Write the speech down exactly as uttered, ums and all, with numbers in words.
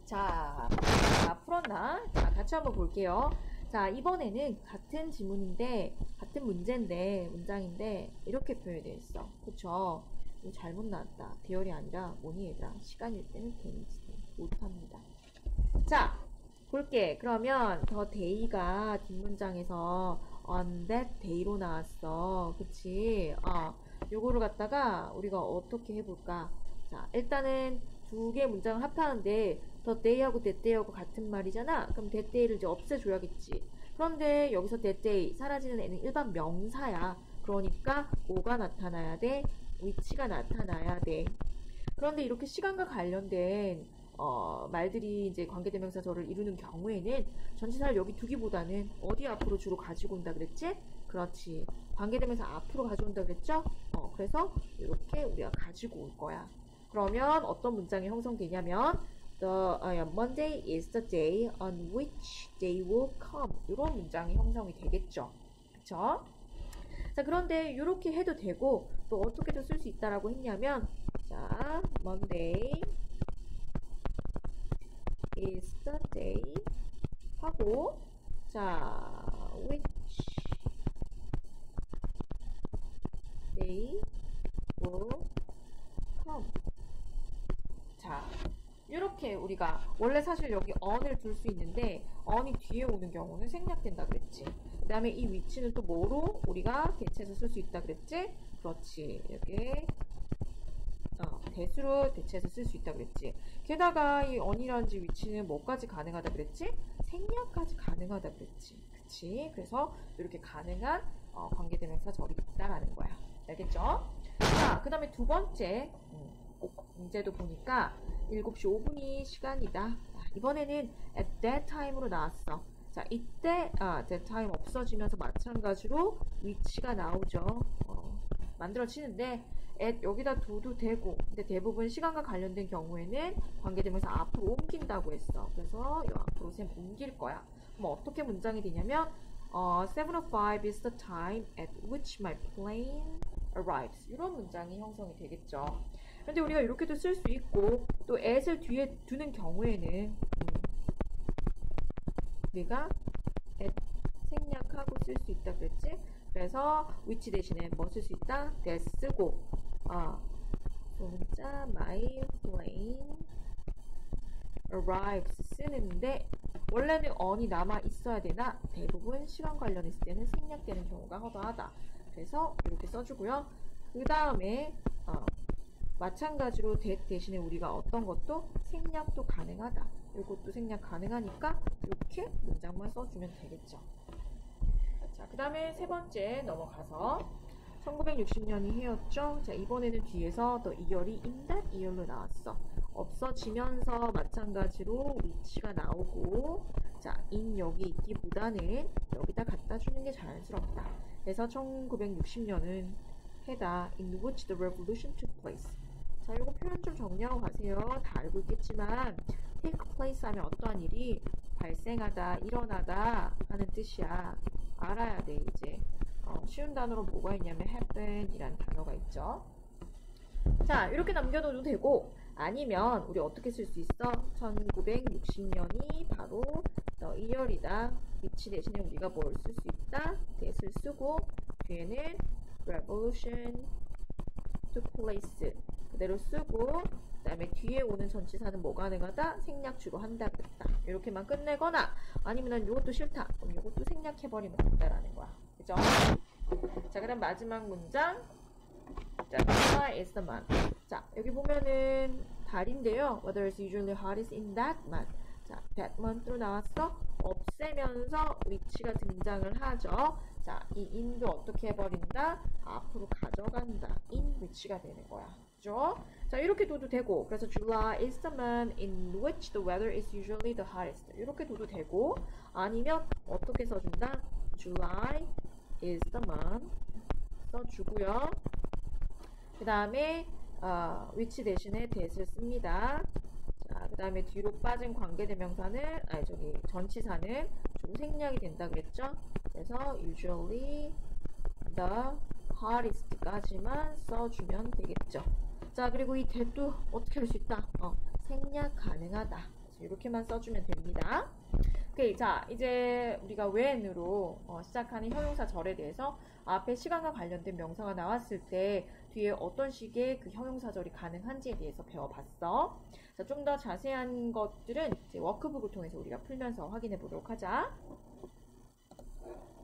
자, 자, 풀었나? 자, 같이 한번 볼게요. 자, 이번에는 같은 지문인데, 같은 문제인데, 문장인데, 이렇게 표현되어 있어. 그쵸? 이거 잘못 나왔다. 대열이 아니라, 뭐니 얘들아? 시간일 때는 데이지. 못합니다. 자, 볼게. 그러면, 더 데이가 뒷문장에서 on that day로 나왔어. 그치? 어, 요거를 갖다가 우리가 어떻게 해볼까? 자, 일단은 두 개의 문장을 합하는데, 더 day하고 that day하고 같은 말이잖아? 그럼 that day를 이제 없애줘야겠지. 그런데 여기서 that day, 사라지는 애는 일반 명사야. 그러니까 뭐가 나타나야 돼? 위치가 나타나야 돼. 그런데 이렇게 시간과 관련된 어, 말들이 이제 관계대명사절을 이루는 경우에는 전치사를 여기 두기보다는 어디 앞으로 주로 가지고 온다 그랬지? 그렇지. 관계대명사 앞으로 가져온다 그랬죠? 어, 그래서 이렇게 우리가 가지고 올 거야. 그러면 어떤 문장이 형성되냐면 The uh, Monday is the day on which they will come. 이런 문장이 형성이 되겠죠. 그쵸? 자, 그런데 이렇게 해도 되고 또 어떻게도 쓸 수 있다라고 했냐면 자, Monday is the day 하고 자, which they will come. 자, 이렇게 우리가 원래 사실 여기 on을 둘 수 있는데 on이 뒤에 오는 경우는 생략된다 그랬지. 그 다음에 이 위치는 또 뭐로 우리가 대체해서 쓸 수 있다 그랬지? 그렇지. 이렇게 어, 대수로 대체해서 쓸 수 있다 그랬지. 게다가 이 on이라는 위치는 뭐까지 가능하다 그랬지? 생략까지 가능하다 그랬지. 그치? 그래서 이렇게 가능한 어, 관계대명사 절이 있다라는 거야. 알겠죠? 자, 그 다음에 두 번째 음, 문제도 보니까 일곱 시 오 분이 시간이다. 자, 이번에는 at that time으로 나왔어. 자, 이때 아, that time 없어지면서 마찬가지로 위치가 나오죠. 어, 만들어지는데 at 여기다 둬도 되고 근데 대부분 시간과 관련된 경우에는 관계대명사 앞으로 옮긴다고 했어. 그래서 이 앞으로 쌤 옮길 거야. 그럼 어떻게 문장이 되냐면 어, seven oh five is the time at which my plane arrives. 이런 문장이 형성이 되겠죠. 근데 우리가 이렇게도 쓸 수 있고 또 at을 뒤에 두는 경우에는 음, 우리가 at 생략하고 쓸 수 있다 그랬지? 그래서 which 대신에 뭐 쓸 수 있다? that 쓰고 아, 문자 my plane arrives 쓰는데 원래는 on이 남아 있어야 되나 대부분 시간 관련했을 때는 생략되는 경우가 허다하다. 그래서 이렇게 써주고요. 그 다음에 어, 마찬가지로 that 대신에 우리가 어떤 것도 생략도 가능하다. 이것도 생략 가능하니까 이렇게 문장만 써주면 되겠죠. 자, 그 다음에 세 번째 넘어가서 천구백육십 년이 해였죠. 자, 이번에는 뒤에서 더 이열이 in that year로 나왔어. 없어지면서 마찬가지로 위치가 나오고 자, in 여기 있기보다는 여기다 갖다 주는 게 자연스럽다. 그래서 천구백육십 년은 해다 in which the revolution took place. 자, 이거 표현 좀 정리하고 가세요. 다 알고 있겠지만 take place 하면 어떠한 일이 발생하다, 일어나다 하는 뜻이야. 알아야 돼, 이제. 어, 쉬운 단어로 뭐가 있냐면 happen 이라는 단어가 있죠. 자, 이렇게 남겨둬도 되고 아니면 우리 어떻게 쓸 수 있어? 천구백육십 년이 바로 the year이다. 위치 대신에 우리가 뭘 쓸 수 있다? that을 쓰고 뒤에는 revolution took place 그대로 쓰고 그 다음에 뒤에 오는 전치사는 뭐 가능하다? 생략 주로 한다 그랬다. 이렇게만 끝내거나 아니면 난 이것도 싫다. 그럼 이것도 생략해버리면 된다라는 거야. 그죠? 자, 그럼 마지막 문장. 자, July is the month. 자, 여기 보면은 달인데요. Weather is usually hottest in that month. 자, that month로 나왔어. 없애면서 위치가 등장을 하죠. 자, 이 in도 어떻게 해버린다? 앞으로 가져간다. in 위치가 되는 거야. 그죠? 자, 이렇게 둬도 되고 그래서 July is the month in which the weather is usually the hottest. 이렇게 둬도 되고 아니면 어떻게 써준다? July is the month 써주고요. 그 다음에 어, 위치 대신에 that을 씁니다. 자, 그 다음에 뒤로 빠진 관계대명사는 아니 저기 전치사는 좀 생략이 된다 그랬죠? 그래서 usually the hottest까지만 써주면 되겠죠. 자, 그리고 이 that도 어떻게 할 수 있다? 어, 생략 가능하다. 이렇게만 써주면 됩니다. 오케이, 자 이제 우리가 when으로 어, 시작하는 형용사 절에 대해서 앞에 시간과 관련된 명사가 나왔을 때 뒤에 어떤 식의 그 형용사절이 가능한지에 대해서 배워봤어. 자, 좀 더 자세한 것들은 이제 워크북을 통해서 우리가 풀면서 확인해 보도록 하자.